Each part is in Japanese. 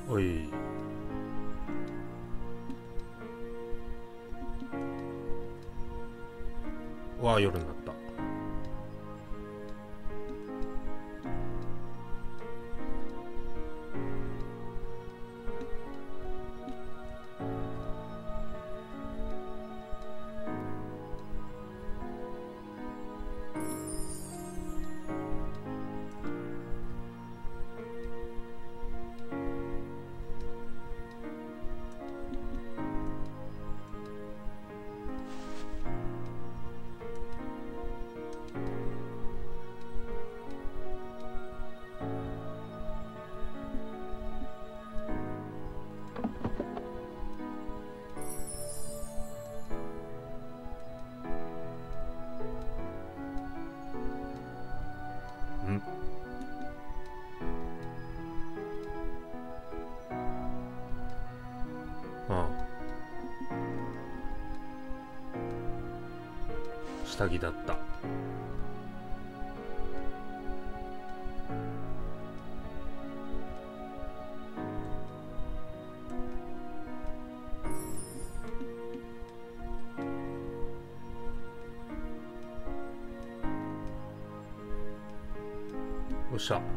おい。わあ、夜になった。下着だった。よっしゃ。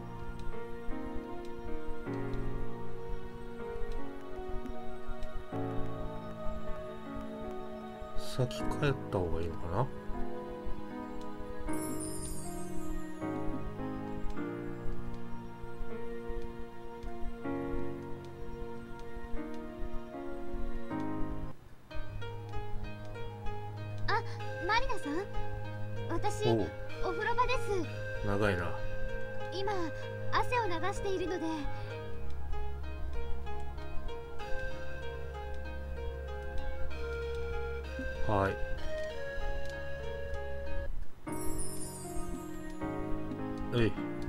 先帰った方がいいのかな。 あ、マリナさん、私お風呂場です。 長いな。 今汗を流しているので。 はい。えい。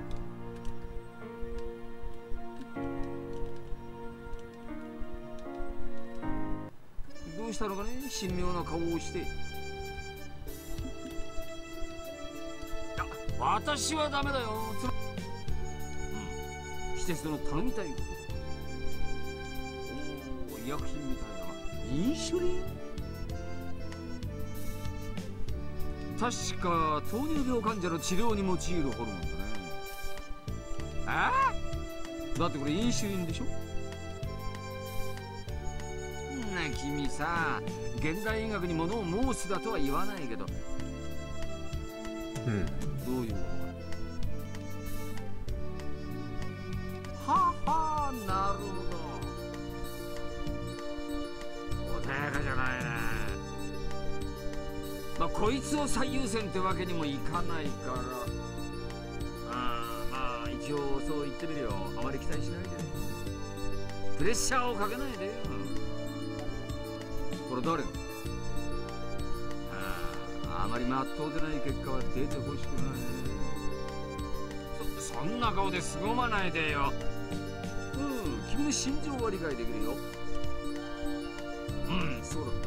どうしたのかね、神妙な顔をして。私はダメだよ。施設の頼みたいこと。おお、医薬品みたいな。インシュリン。確か糖尿病患者の治療に用いるホルモンだね。ああ、だってこれインシュリンでしょ。君さ、現代医学にものを申すだとは言わないけど、どういうことか。はは、なるほど。穏やかじゃないな。まあこいつを最優先ってわけにもいかないから、まあ一応そう言ってみるよ。あまり期待しないで。プレッシャーをかけないでよ。これ誰？あまりまっとうでない結果は出てほしくない。そんな顔で凄まないでよ。君の心情は理解できるよ。そうだった。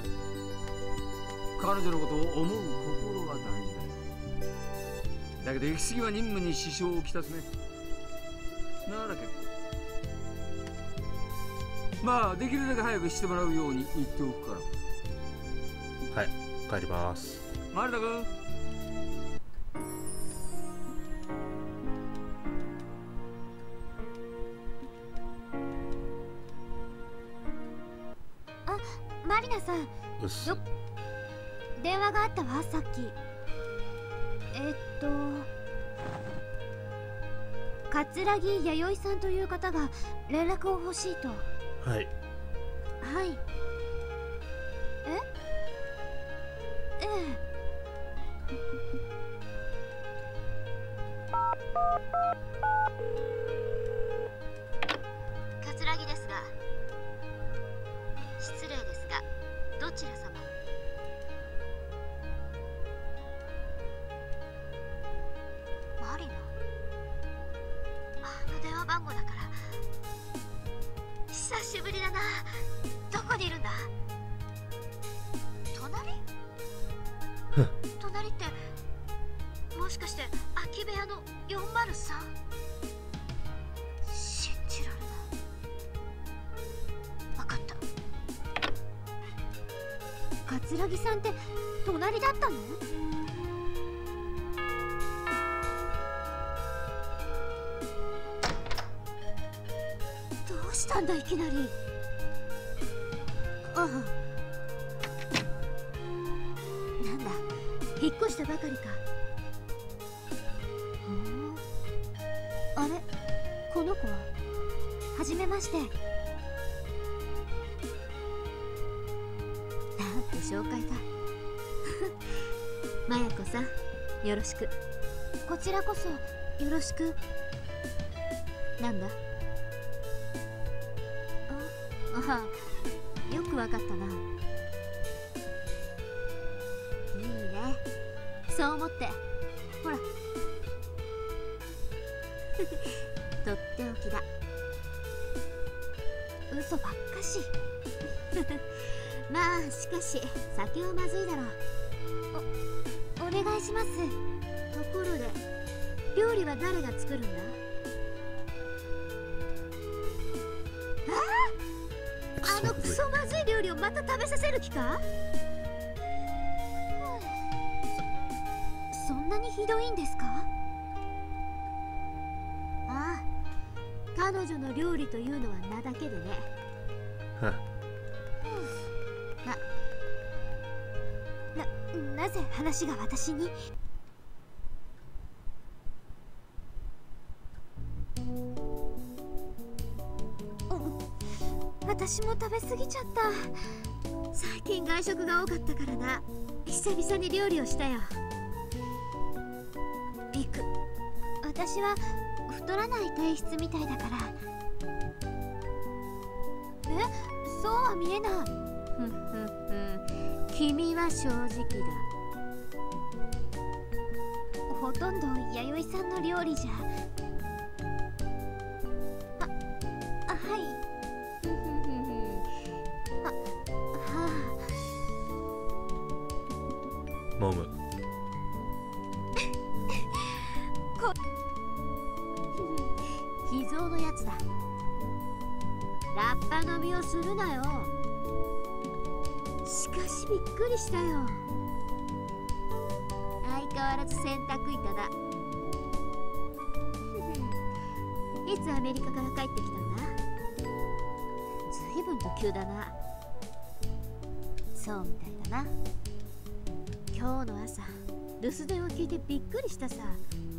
彼女のことを思う心は大事だ。だけど行き過ぎは任務に支障をきたすね。なら結構。まあできるだけ早くしてもらうように言っておくから。 はい、帰ります。 マルタ君。 あ、マリナさん。 うっす。 電話があったわ、さっき。桂木弥生さんという方が連絡を欲しいと。 はい。 はい。ええ。桂木ですが、失礼ですが、どちら様？マリナ？あの電話番号だから。久しぶりだな。どこにいるんだ？隣ってもしかして空き部屋の 403？ 信じられない。 桂木さんって隣だったの？どうしたんだいきなり。ああ、なんだ、引っ越したばかりか。あれ、この子は。はじめまして。なんて紹介だ。マヤ子さん、よろしく。こちらこそよろしく。なんだ。ああ、よくわかったな。いいね、そう思って。ほらとっておきだ。嘘ばっかし。まあしかし酒はまずいだろう。お願いします。ところで料理は誰が作るんだ？あのクソまずい料理をまた食べさせる気か？そんなにひどいんですか？ああ、彼女の料理というのは名だけでね。なぜ話が私に？私も食べ過ぎちゃった。最近外食が多かったからな。久々に料理をしたよ。ビク、私は太らない体質みたいだから。そうは見えない。君は正直だ。ほとんど弥生さんの料理じゃ。はい。 飲む。 秘蔵のやつだ。ラッパ飲みをするなよ。しかしびっくりしたよ。相変わらず洗濯板だ。いつアメリカから帰ってきたんだ？ずいぶんと急だな。そうみたいだな。今日の朝留守電を聞いてびっくりしたさ。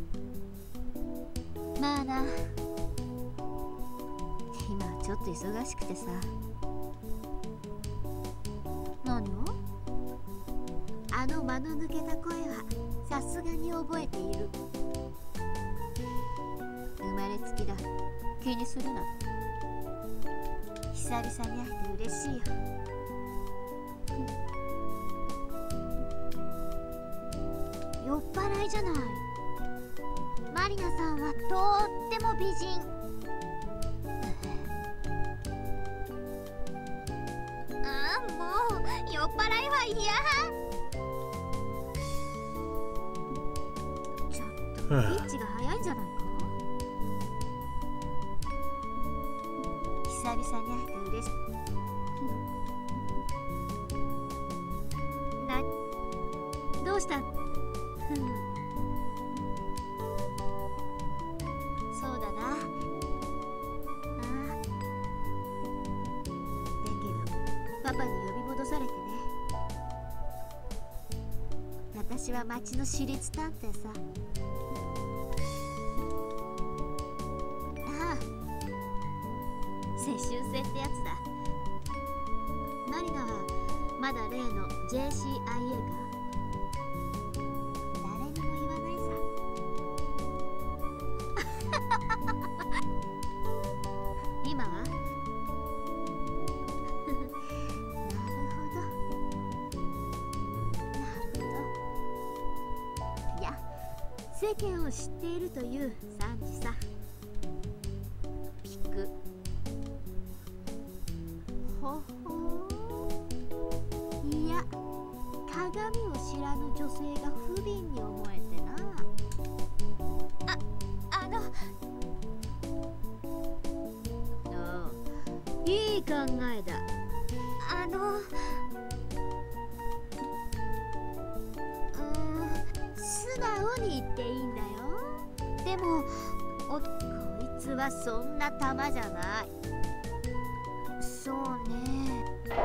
まあな、今はちょっと忙しくてさ。何を？あの間の抜けた声はさすがに覚えている。生まれつきだ、気にするな。久々に会えて嬉しいよ。酔っ払いじゃない。マリナさんはとっても美人。もう酔っ払いは嫌。ちょっとピッチが早いんじゃないか。久々に会えて嬉しい。どうした？そうだな。パパに呼び戻されてね。私は町の私立探偵さ。世襲制ってやつだ。マリナはまだ例の JCIA か？誰にも言わないさ。今は？世間を知っているという産地さ。ピク。ほほー。いや、鏡を知らぬ女性が不憫に思えてな。いい考えだ。 はそんな玉じゃない。そうね。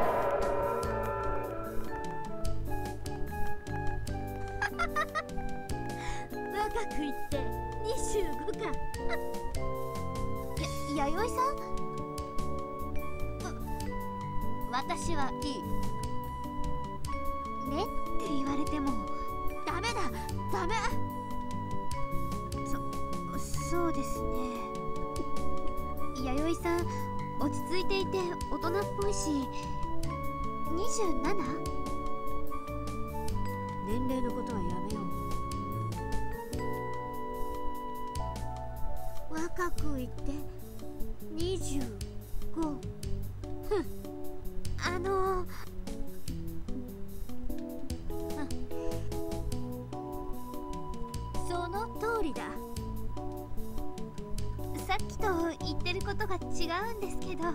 若く言って25か。弥生さん？私はいい。ねって言われてもダメだ、ダメ。そうですね。弥生さん落ち着いていて大人っぽいし、27？ 年齢のことはやめよう。若く言って25。ふん、その通りだ。さっきと言ってることが違うんですけど、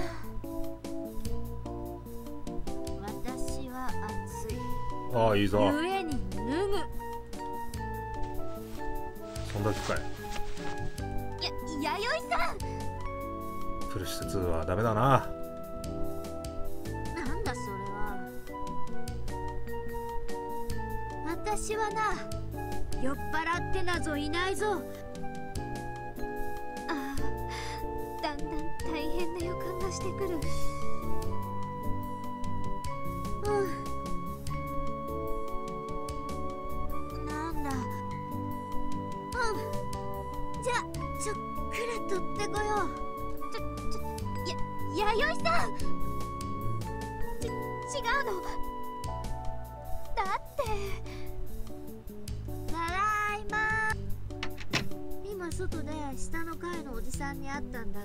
私は暑い。 ああ、いいぞ。 故に脱ぐ。 そんだけかい。 弥生さん。 プルシテ2はダメだな。 なんだそれは。私はな、酔っ払ってなぞいないぞ。ああ、だんだん大変な予感がしてくる。なんだ。じゃあちょっくら取ってこよう。弥生さん。違うの。だってただいま。今外で下の階のおじさんに会ったんだが、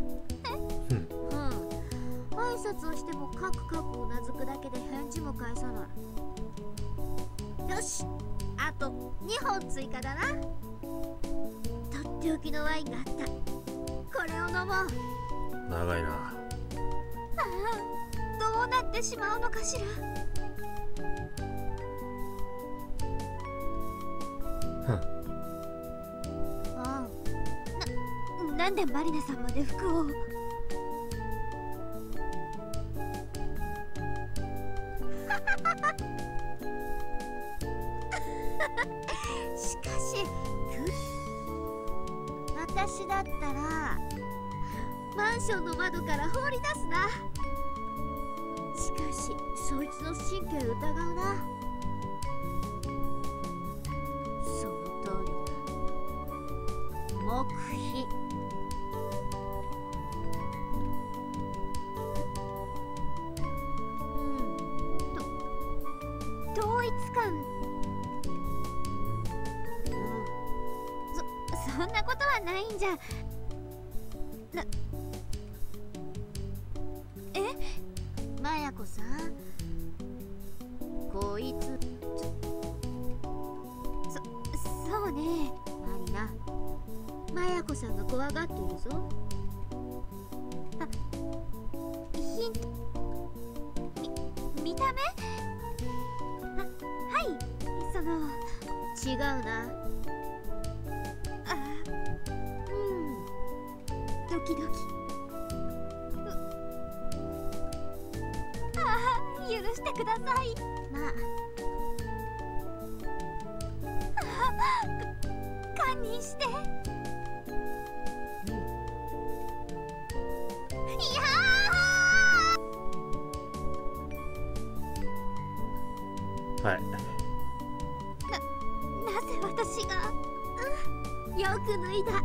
挨拶をしてもカクカクうなずくだけで返事も返さない。よし、あと2本追加だな。とっておきのワインがあった。これを飲もう。 長いな。 どうなってしまうのかしら。なんでマリナさんまで服を。しかし私だったらマンションの窓から放り出すな。しかしそいつの神経疑うな。その通りだ。黙秘。統一感。そんなことはないんじゃ。マヤコさん、こいつそうね。マリナ、マヤコさんが怖がっているぞ。ヒント。見た目？はい、違うな。ドキドキ。許してください。まあ、堪忍して。いやはい。 なぜ私が。よく脱いだ。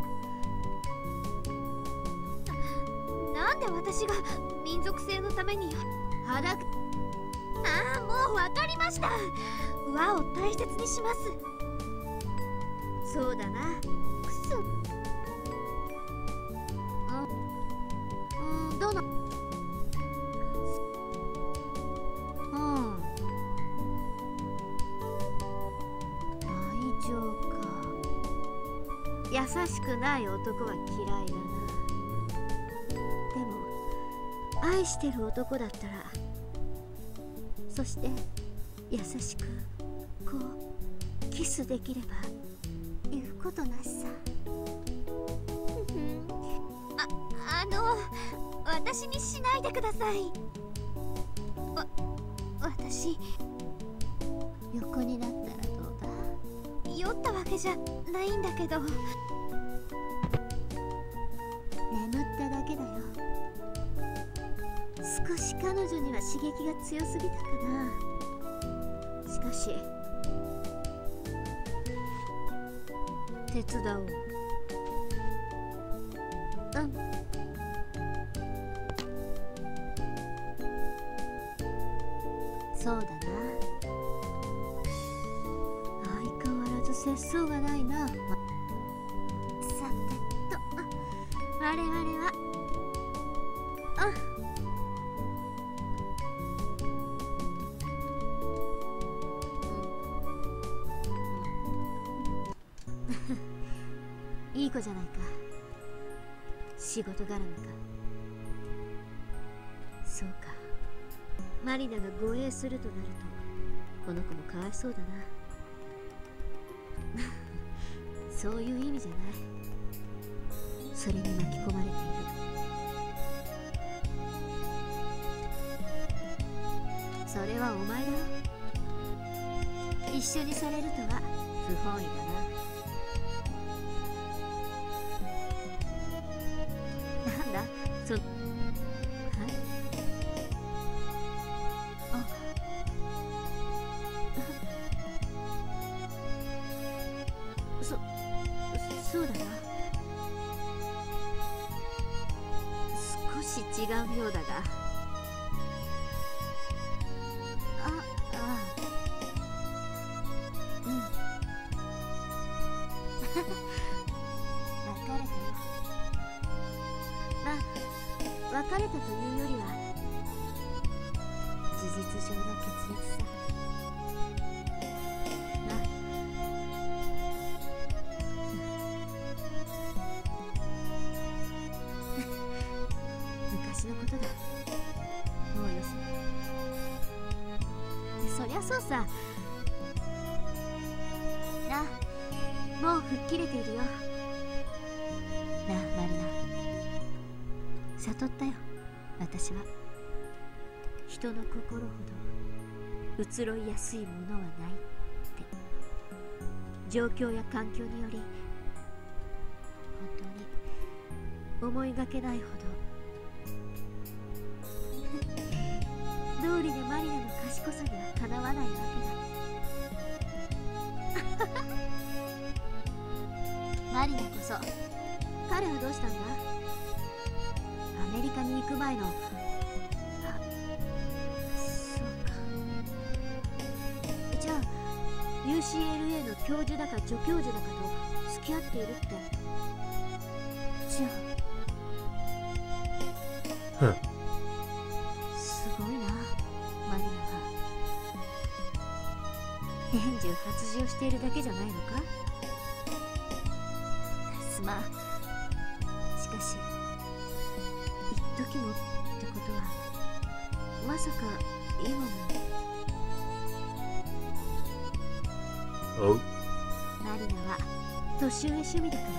なんで私が民族性のために裸。もう分かりました。和を大切にします。そうだな。くそ。どの。愛情か。優しくない男は嫌いだな。でも愛してる男だったら、そして優しくこうキスできれば言うことなしさ。 私にしないでください。私横になったらどうだ？酔ったわけじゃないんだけど、眠っただけだよ。少し彼女には刺激が強すぎたかな。しかし手伝おう。うん。そうだな。相変わらず節操がないな。さてと、我々はいい子じゃないか。仕事絡みか。そうか。マリナが護衛するとなるとこの子もかわいそうだな。そういう意味じゃない。それに巻き込まれている。それはお前だろ。一緒にされるとは不本意だな。なんだはいそうだな。少し違うようだが。うん。別れたよ。別れたというよりは事実上の決裂さ。昔のことだ。もうよせ。そりゃそうさ。もう吹っ切れているよ。なあマリナ、悟ったよ。私は人の心ほど移ろいやすいものはないって。状況や環境により本当に思いがけないほど道理でマリナの賢さにはかなわないわけだ。マリナこそ。彼はどうしたんだ？アメリカに行く前の。そうか。じゃあ UCLA の教授だか助教授だかと付き合っているって。じゃあすごいな、マリナは。年中発情しているだけじゃないのか？まあ、しかし一時もってことはまさか今も。 おう。 マリナは年上趣味だからな。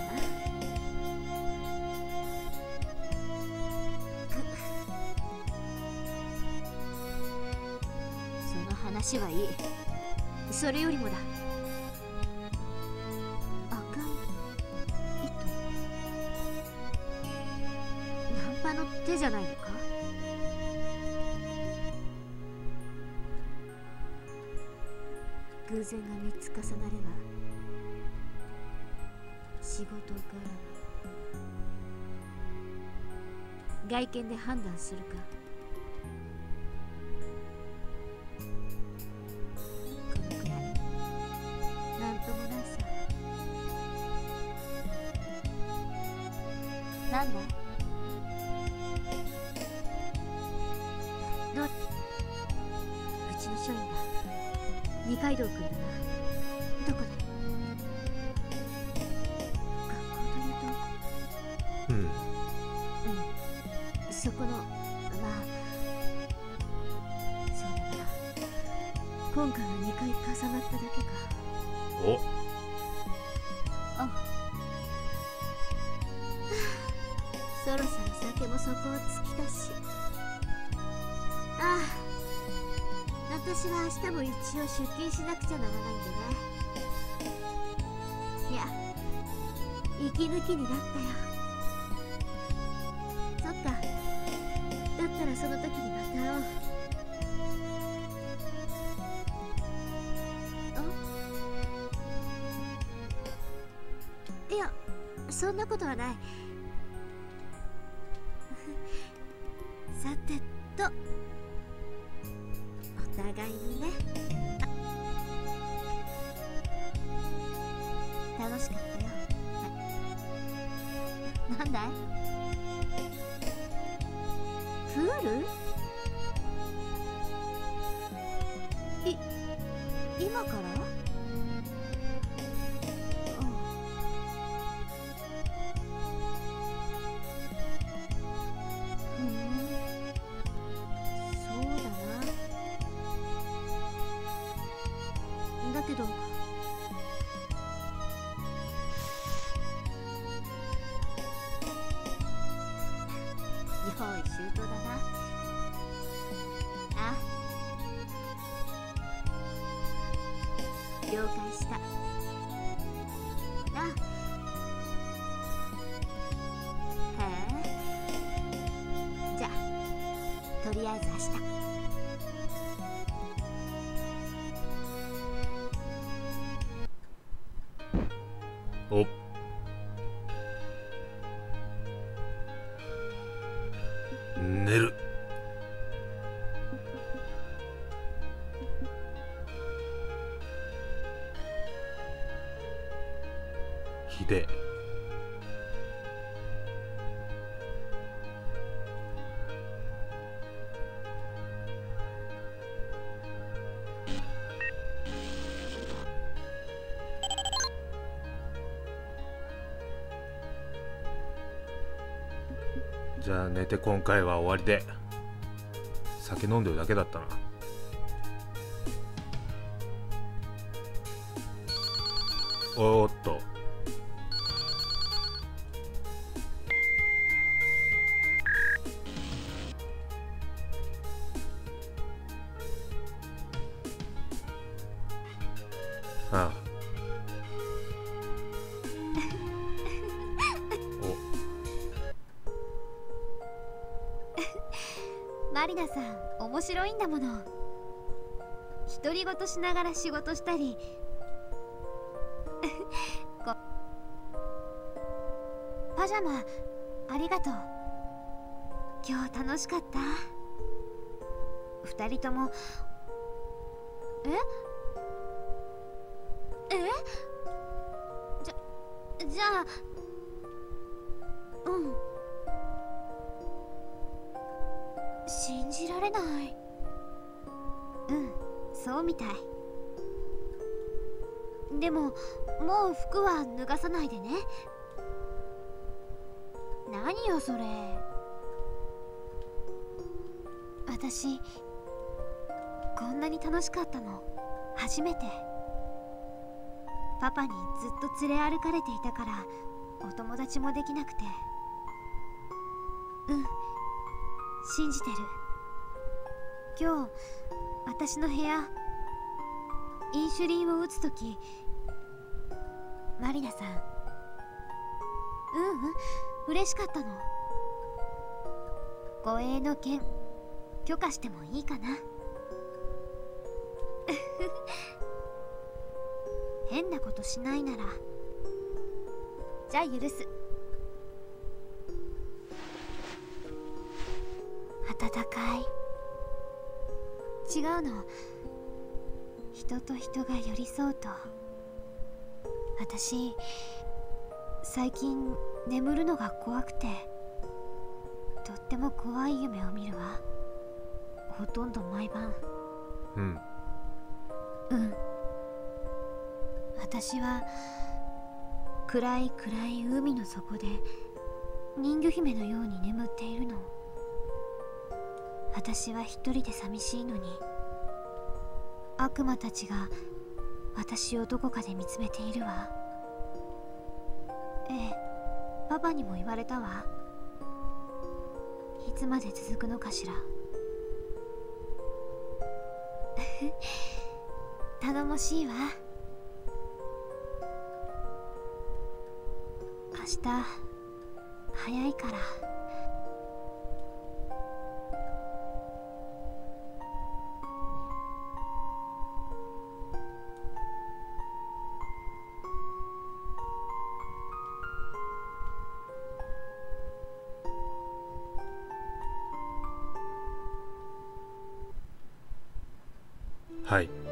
その話はいい。それよりもだ。の手じゃないのか？偶然が3つ重なれば仕事から外見で判断するか。このくらいなんともないさ。なんだ？うちの署員だ。二階堂君だな。どこで？学校というと。そこの、まあそうだな。今回は2回重なっただけか。 お。 あ、 そろそろ酒も底を尽きたし。ああ、私は明日も一応出勤しなくちゃならないんでね。いや、息抜きになったよ。そっか、だったらその時にまた会おう。いや、そんなことはない。さてと、お互いにね。楽しかったよ。なんだい？プール？今から？だけど、用意周到だな。あ、了解した。あ、へえ。じゃあ、とりあえず明日。 お、寝る。ひでえ。じゃあ寝て今回は終わりで。酒飲んでるだけだったな。おーっと。ああ。 マリナさん、面白いんだもの。独り言しながら仕事したりパジャマありがとう。今日楽しかった。二人とも。じゃあ、信じられない。そうみたい。でももう服は脱がさないでね。何よそれ。私こんなに楽しかったの初めて。パパにずっと連れ歩かれていたからお友達もできなくて。信じてる。今日私の部屋インシュリンを打つとき、マリナさん、嬉しかったの。護衛の件許可してもいいかな。変なことしないならじゃあ許す。温かい。違うの。人と人が寄り添うと。私最近眠るのが怖くて、とっても怖い夢を見るわ。ほとんど毎晩。私は暗い暗い海の底で人魚姫のように眠っているの。私は一人で寂しいのに、悪魔たちが私をどこかで見つめているわ。ええ、パパにも言われたわ。 つまで続くのかしら。頼もしいわ。明日早いから。 はい。